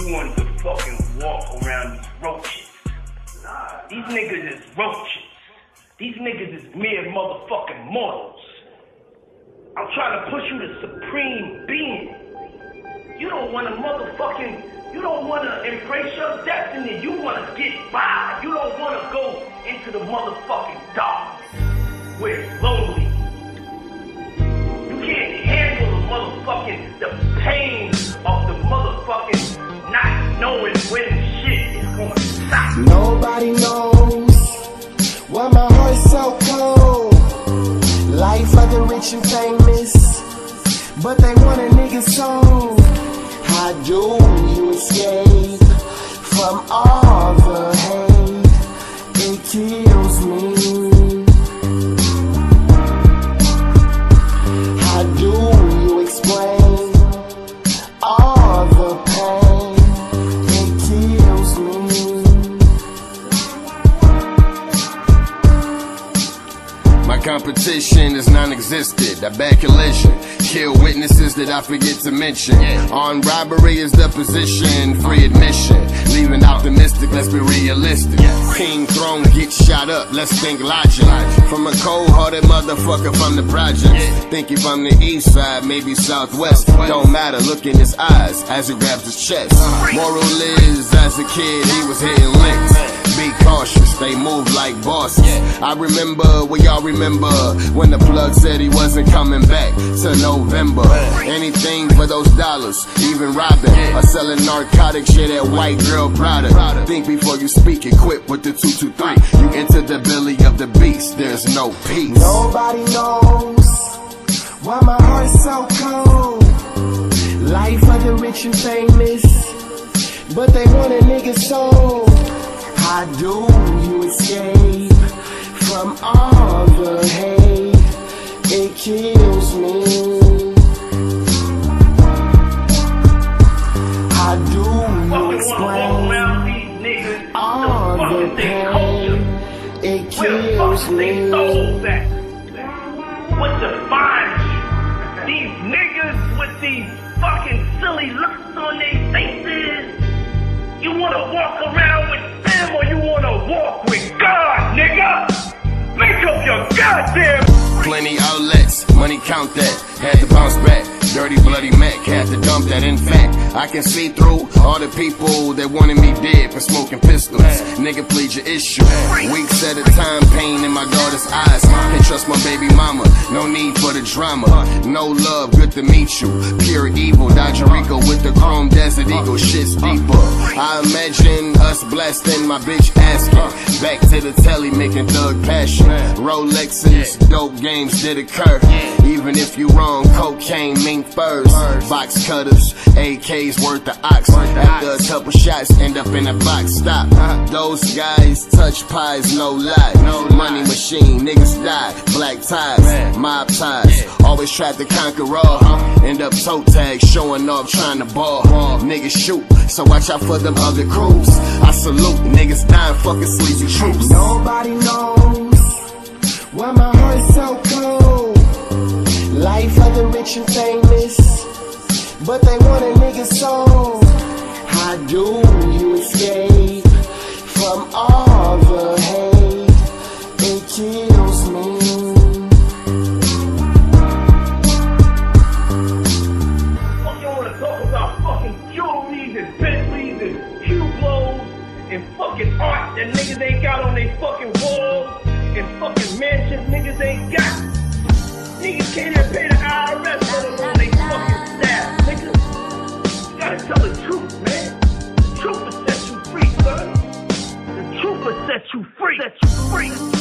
want to fucking walk around these roaches. Nah, these niggas is roaches. These niggas is mere motherfucking mortals. I'm trying to push you to supreme being. You don't want to you don't want to embrace your destiny. You want to get by. You don't want to go into the motherfucking dark where it's lonely. You can't handle the pain of the motherfucking not knowing when shit is going to stop. Nobody knows why my heart's so cold. Life of the rich and famous, but they want a nigga's soul. How do you escape from all the hate? It kills me. How do you explain all the pain? It kills me. My competition is non-existent. I bad collision. Kill witnesses that I forget to mention. Armed robbery is the position. Free admission. Leaving optimistic, let's be realistic. King throne gets shot up, let's think logic. From a cold-hearted motherfucker from the projects. Think if I'm the east side, maybe southwest. Don't matter, look in his eyes as he grabs his chest. Moral is, as a kid, he was hitting licks. Be cautious, they move like bosses. I remember, well y'all remember, when the plug said he wasn't coming back till November. Anything for those dollars, even robbing or selling narcotics, shit that white girl product. Think before you speak, equipped with the 223. You enter the belly of the beast, there's no peace. Nobody knows why my heart's so cold. Life of the rich and famous, but they want a nigga's soul. How do you escape from all the hate? It kills me. How do you explain all the pain? It kills me. What defines you? These niggas with these fucking silly looks on their faces. You wanna walk around with them or you wanna walk with God, nigga? Make up your goddamn. Plenty outlets, money count that. Had to bounce back. Dirty bloody Mac, had to dump that. In fact, I can see through all the people that wanted me dead for smoking pistols. Nigga, plead your issue. Weeks at a time, pain in my daughter's eyes. Can't trust my baby mama, no need for the drama. No love, good to meet you. Pure evil, Dodger Rico with the chrome Desert Eagle. Shit's deeper. I imagine us blasting, my bitch asking. Back to the telly, making thug passion. Rolexes, dope games did occur. Even if you wrong, cocaine, mink furs, box cutters, AKs worth the ox. After a couple shots, end up in a box. Stop. Those guys touch pies, no lie. Money machine, niggas die. Black ties, mob ties. Always tried to conquer all. End up toe tags, showing off, trying to ball. Niggas shoot, so watch out for them other crews. I salute niggas dying, fucking sleazy troops. Nobody knows why my heart's so cold. Life of the rich and famous, but they want a nigga's soul. How do you escape from all the hate? It kills me. Fuck, you wanna talk about fucking jewelries and Bentleys and Hublots and fucking art that niggas ain't got on they fucking walls and fucking mansions niggas ain't got. Niggas can't even pay the IRS, let alone they fucking staff, nigga. You gotta tell the truth, man. The truth will set you free, son. The truth will set you free.